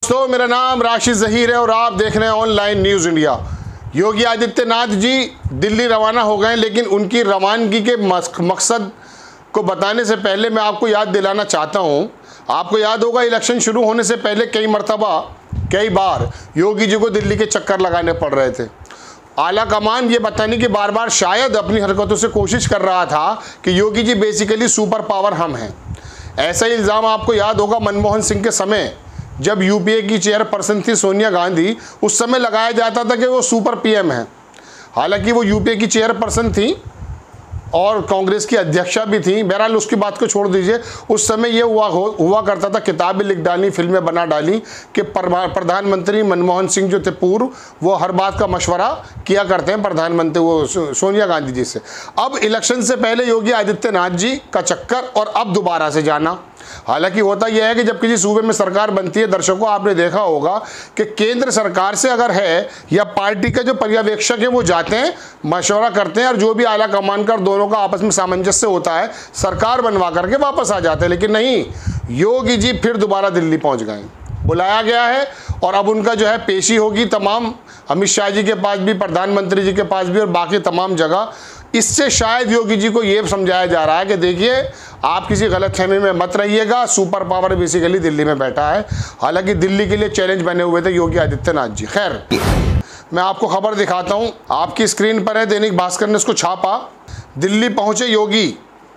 दोस्तों, मेरा नाम राशिद ज़हीर है और आप देख रहे हैं online news India. Yogi Adityanath ji Delhi रवाना हो गए, लेकिन उनकी रवानगी के मकसद को बताने से पहले मैं आपको याद दिलाना चाहता हूं। आपको याद होगा, इलेक्शन शुरू होने से पहले कई बार योगी जी को दिल्ली के चक्कर लगाने पड़ रहे थे। आला कमान ये बताने की बार बार शायद अपनी हरकतों से कोशिश कर रहा था कि Yogi ji basically super power हम हैं। ऐसा ही इल्ज़ाम आपको याद होगा मनमोहन सिंह के समय, जब यूपीए की चेयरपर्सन थी सोनिया गांधी, उस समय लगाया जाता था कि वो सुपर पीएम है। हालांकि वो यूपीए की चेयरपर्सन थी और कांग्रेस की अध्यक्षा भी थी। बहरहाल उसकी बात को छोड़ दीजिए। उस समय ये हुआ करता था, किताबें लिख डाली, फिल्में बना डाली कि प्रधानमंत्री मनमोहन सिंह जो थे पूर्व, वो हर बात का मशवरा किया करते हैं प्रधानमंत्री वो सोनिया गांधी जी से। अब इलेक्शन से पहले योगी आदित्यनाथ जी का चक्कर और अब दोबारा से जाना। हालांकि होता यह है कि जब किसी सूबे में सरकार बनती है, दर्शकों आपने देखा होगा कि केंद्र सरकार से अगर है या पार्टी के जो पर्यवेक्षक हैं वो जाते हैं, मशवरा करते हैं और जो भी आला कमान का दोनों का आपस में सामंजस्य होता है, सरकार बनवा करके वापस आ जाते हैं। लेकिन नहीं, योगी जी फिर दोबारा दिल्ली पहुंच गए, बुलाया गया है और अब उनका जो है पेशी होगी तमाम अमित शाह जी के पास भी, प्रधानमंत्री जी के पास भी और बाकी तमाम जगह। इससे शायद योगी जी को ये समझाया जा रहा है कि देखिए, आप किसी गलतफहमी में मत रहिएगा, सुपर पावर बेसिकली दिल्ली में बैठा है। हालांकि दिल्ली के लिए चैलेंज बने हुए थे योगी आदित्यनाथ जी। खैर, मैं आपको खबर दिखाता हूं, आपकी स्क्रीन पर है। दैनिक भास्कर ने इसको छापा। दिल्ली पहुंचे योगी,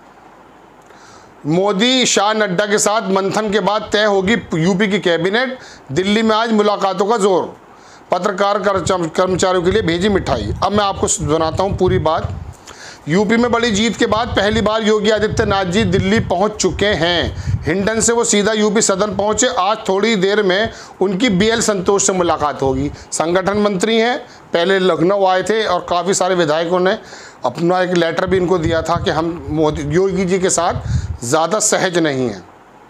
मोदी शाह नड्डा के साथ मंथन के बाद तय होगी यूपी की कैबिनेट। दिल्ली में आज मुलाकातों का जोर, पत्रकार कर्मचारियों के लिए भेजी मिठाई। अब मैं आपको सुनाता हूं पूरी बात। यूपी में बड़ी जीत के बाद पहली बार योगी आदित्यनाथ जी दिल्ली पहुंच चुके हैं। हिंडन से वो सीधा यूपी सदन पहुंचे। आज थोड़ी देर में उनकी बीएल संतोष से मुलाकात होगी। संगठन मंत्री हैं, पहले लखनऊ आए थे और काफ़ी सारे विधायकों ने अपना एक लेटर भी इनको दिया था कि हम योगी जी के साथ ज़्यादा सहज नहीं हैं।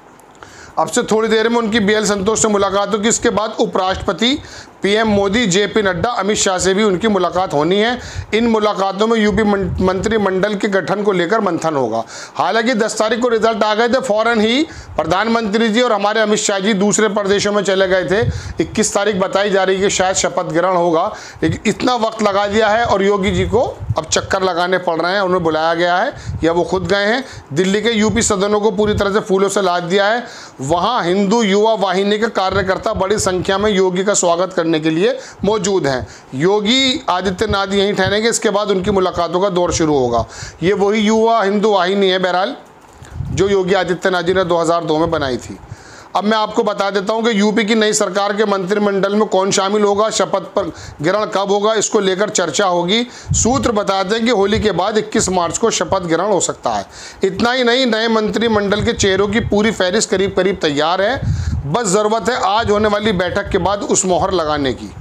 अब से थोड़ी देर में उनकी बीएल संतोष से मुलाकात होगी। इसके बाद उपराष्ट्रपति पीएम मोदी, जेपी नड्डा, अमित शाह से भी उनकी मुलाकात होनी है। इन मुलाकातों में यूपी मंत्रिमंडल के गठन को लेकर मंथन होगा। हालांकि 10 तारीख को रिजल्ट आ गए थे, फौरन ही प्रधानमंत्री जी और हमारे अमित शाह जी दूसरे प्रदेशों में चले गए थे। 21 तारीख बताई जा रही है कि शायद शपथ ग्रहण होगा, लेकिन इतना वक्त लगा दिया है और योगी जी को अब चक्कर लगाने पड़ रहे हैं। उन्हें बुलाया गया है या वो खुद गए हैं। दिल्ली के यूपी सदनों को पूरी तरह से फूलों से लाद दिया है। वहाँ हिंदू युवा वाहिनी के कार्यकर्ता बड़ी संख्या में योगी का स्वागत करने के लिए मौजूद हैं। योगी आदित्यनाथ यहीं ठहरेंगे, इसके बाद उनकी मुलाकातों का दौर शुरू होगा। ये वही युवा हिंदू वाहिनी है बहरहाल, जो योगी आदित्यनाथ जी ने 2002 में बनाई थी। अब मैं आपको बता देता हूं कि यूपी की नई सरकार के मंत्रिमंडल में कौन शामिल होगा, शपथ पर ग्रहण कब होगा, इसको लेकर चर्चा होगी। सूत्र बताते हैं कि होली के बाद 21 मार्च को शपथ ग्रहण हो सकता है। इतना ही नहीं, नए मंत्रिमंडल के चेहरों की पूरी फहरिस्त करीब करीब तैयार है। बस ज़रूरत है आज होने वाली बैठक के बाद उस मोहर लगाने की।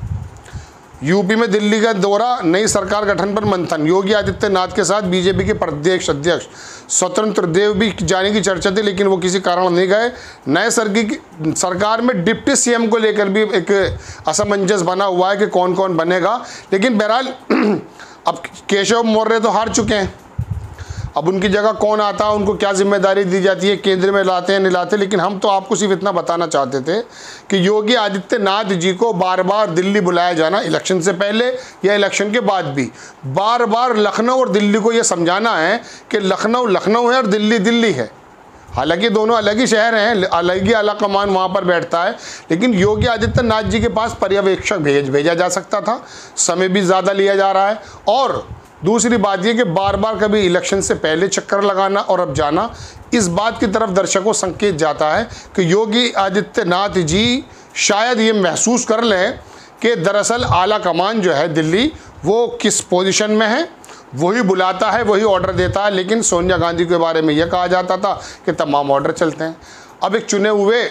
यूपी में दिल्ली का दौरा, नई सरकार गठन पर मंथन। योगी आदित्यनाथ के साथ बीजेपी के प्रदेश अध्यक्ष स्वतंत्र देव भी जाने की चर्चा थी, लेकिन वो किसी कारण नहीं गए। नए सरकार में डिप्टी सीएम को लेकर भी एक असमंजस बना हुआ है कि कौन कौन बनेगा। लेकिन बहरहाल अब केशव मौर्य तो हार चुके हैं, अब उनकी जगह कौन आता है, उनको क्या जिम्मेदारी दी जाती है, केंद्र में लाते हैं नहीं लाते। लेकिन हम तो आपको सिर्फ इतना बताना चाहते थे कि योगी आदित्यनाथ जी को बार बार दिल्ली बुलाया जाना, इलेक्शन से पहले या इलेक्शन के बाद भी बार बार लखनऊ और दिल्ली को ये समझाना है कि लखनऊ लखनऊ है और दिल्ली दिल्ली है। हालांकि दोनों अलग ही शहर हैं, अलग ही आला कमान वहाँ पर बैठता है, लेकिन योगी आदित्यनाथ जी के पास पर्यवेक्षक भेजा जा सकता था। समय भी ज़्यादा लिया जा रहा है। और दूसरी बात यह कि बार बार कभी इलेक्शन से पहले चक्कर लगाना और अब जाना, इस बात की तरफ दर्शकों संकेत जाता है कि योगी आदित्यनाथ जी शायद ये महसूस कर लें कि दरअसल आला कमान जो है दिल्ली, वो किस पोजीशन में है, वही बुलाता है, वही ऑर्डर देता है। लेकिन सोनिया गांधी के बारे में यह कहा जाता था कि तमाम ऑर्डर चलते हैं। अब एक चुने हुए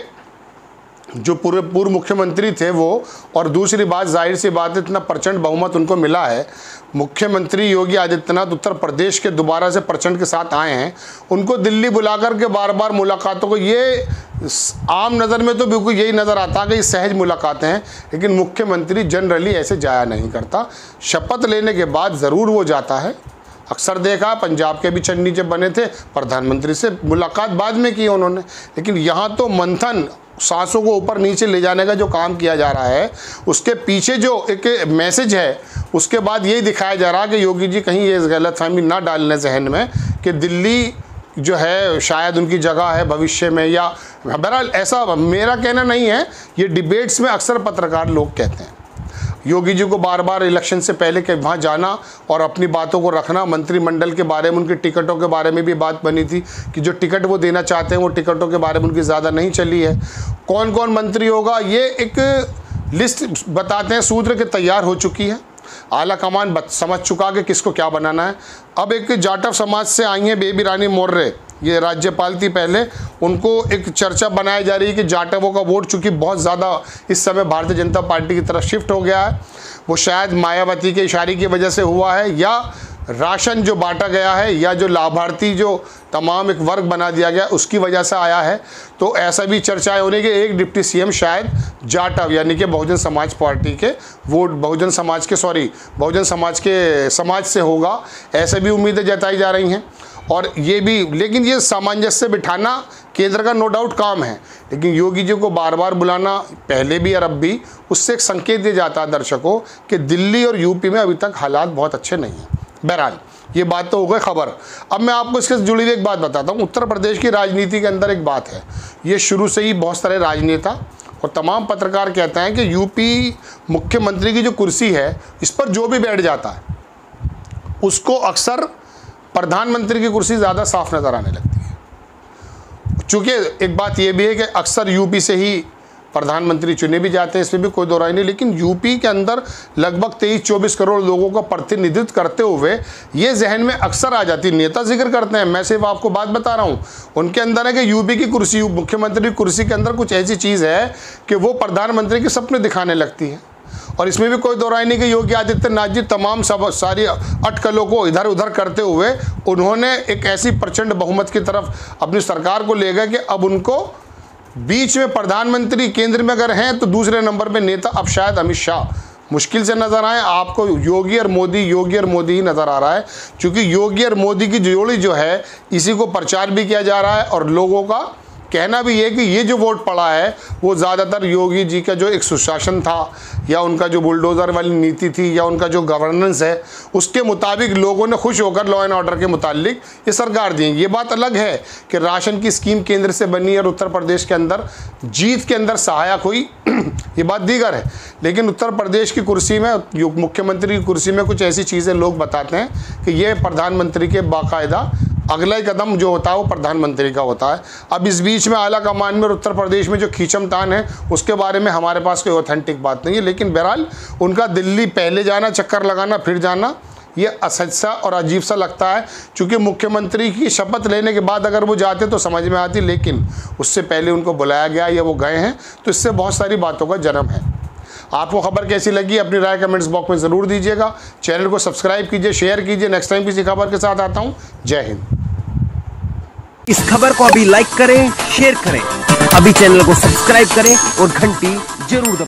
जो पूर्व मुख्यमंत्री थे वो, और दूसरी बात जाहिर सी बात है, इतना प्रचंड बहुमत उनको मिला है। मुख्यमंत्री योगी आदित्यनाथ उत्तर प्रदेश के दोबारा से प्रचंड के साथ आए हैं। उनको दिल्ली बुलाकर के बार बार मुलाकातों को, ये आम नज़र में तो बिल्कुल यही नज़र आता है कि सहज मुलाकातें हैं, लेकिन मुख्यमंत्री जनरली ऐसे जाया नहीं करता। शपथ लेने के बाद ज़रूर वो जाता है। अक्सर देखा पंजाब के भी चन्नी जब बने थे, प्रधानमंत्री से मुलाकात बाद में की उन्होंने, लेकिन यहाँ तो मंथन, सांसों को ऊपर नीचे ले जाने का जो काम किया जा रहा है, उसके पीछे जो एक मैसेज है, उसके बाद यही दिखाया जा रहा है कि योगी जी कहीं ये गलतफहमी ना डालने जहन में कि दिल्ली जो है शायद उनकी जगह है भविष्य में, या बहरहाल ऐसा मेरा कहना नहीं है, ये डिबेट्स में अक्सर पत्रकार लोग कहते हैं। योगी जी को बार बार इलेक्शन से पहले के वहाँ जाना और अपनी बातों को रखना, मंत्रिमंडल के बारे में, उनकी टिकटों के बारे में भी बात बनी थी कि जो टिकट वो देना चाहते हैं वो टिकटों के बारे में उनकी ज़्यादा नहीं चली है। कौन कौन मंत्री होगा ये एक लिस्ट बताते हैं, सूत्र के तैयार हो चुकी है, आला कमान समझ चुका कि किसको क्या बनाना है। अब एक जाटव समाज से आई हैं बेबी रानी मौर्य, ये राज्यपाल थी पहले, उनको एक चर्चा बनाई जा रही है कि जाटवों का वोट चूँकि बहुत ज़्यादा इस समय भारतीय जनता पार्टी की तरफ शिफ्ट हो गया है, वो शायद मायावती के इशारे की वजह से हुआ है, या राशन जो बांटा गया है, या जो लाभार्थी जो तमाम एक वर्ग बना दिया गया उसकी वजह से आया है। तो ऐसा भी चर्चाएं होने के एक डिप्टी सीएम शायद जाटव यानी कि बहुजन समाज पार्टी के वोट, बहुजन समाज के समाज से होगा, ऐसे भी उम्मीदें जताई जा रही हैं। और ये भी, लेकिन ये सामंजस्य बिठाना केंद्र का नो डाउट काम है, लेकिन योगी जी को बार बार बुलाना पहले भी और अब भी, उससे एक संकेत दिया जाता है दर्शकों कि दिल्ली और यूपी में अभी तक हालात बहुत अच्छे नहीं हैं। बहरहाल ये बात तो हो गई खबर। अब मैं आपको इसके जुड़ी हुई एक बात बताता हूँ। उत्तर प्रदेश की राजनीति के अंदर एक बात है, ये शुरू से ही बहुत सारे राजनेता और तमाम पत्रकार कहते हैं कि यूपी मुख्यमंत्री की जो कुर्सी है, इस पर जो भी बैठ जाता है उसको अक्सर प्रधानमंत्री की कुर्सी ज़्यादा साफ नज़र आने लगती है। चूँकि एक बात यह भी है कि अक्सर यूपी से ही प्रधानमंत्री चुने भी जाते हैं, इसमें भी कोई दो राय नहीं, लेकिन यूपी के अंदर लगभग 23-24 करोड़ लोगों का प्रतिनिधित्व करते हुए ये जहन में अक्सर आ जाती है। नेता जिक्र करते हैं, मैं सिर्फ आपको बात बता रहा हूँ, उनके अंदर है कि यूपी की कुर्सी, मुख्यमंत्री की कुर्सी के अंदर कुछ ऐसी चीज़ है कि वो प्रधानमंत्री के सपने दिखाने लगती है। और इसमें भी कोई दो राय नहीं कि योगी आदित्यनाथ जी तमाम सारी अटकलों को इधर उधर करते हुए उन्होंने एक ऐसी प्रचंड बहुमत की तरफ अपनी सरकार को ले गए कि अब उनको बीच में प्रधानमंत्री केंद्र में अगर हैं तो दूसरे नंबर पे नेता अब शायद अमित शाह मुश्किल से नज़र आए। आपको योगी और मोदी ही नज़र आ रहा है, क्योंकि योगी और मोदी की जोड़ी जो है इसी को प्रचार भी किया जा रहा है और लोगों का कहना भी है कि ये जो वोट पड़ा है वो ज़्यादातर योगी जी का जो एक सुशासन था, या उनका जो बुलडोज़र वाली नीति थी, या उनका जो गवर्नेंस है, उसके मुताबिक लोगों ने खुश होकर लॉ एंड ऑर्डर के मुतालिक ये सरकार दी। ये बात अलग है कि राशन की स्कीम केंद्र से बनी और उत्तर प्रदेश के अंदर जीत के अंदर सहायक हुई, ये बात दीगर है। लेकिन उत्तर प्रदेश की कुर्सी में, मुख्यमंत्री की कुर्सी में कुछ ऐसी चीज़ें लोग बताते हैं कि ये प्रधानमंत्री के बाकायदा अगला कदम जो होता है वो प्रधानमंत्री का होता है। अब इस बीच में आला कमान में और उत्तर प्रदेश में जो खींचमतान है उसके बारे में हमारे पास कोई ऑथेंटिक बात नहीं है, लेकिन बहरहाल उनका दिल्ली पहले जाना, चक्कर लगाना, फिर जाना, ये असहज सा और अजीब सा लगता है। क्योंकि मुख्यमंत्री की शपथ लेने के बाद अगर वो जाते तो समझ में आती, लेकिन उससे पहले उनको बुलाया गया या वो गए हैं, तो इससे बहुत सारी बातों का जन्म है। आपको खबर कैसी लगी अपनी राय कमेंट्स बॉक्स में ज़रूर दीजिएगा। चैनल को सब्सक्राइब कीजिए, शेयर कीजिए। नेक्स्ट टाइम किसी खबर के साथ आता हूँ। जय हिंद। इस खबर को अभी लाइक करें, शेयर करें, अभी चैनल को सब्सक्राइब करें और घंटी जरूर दबाएं।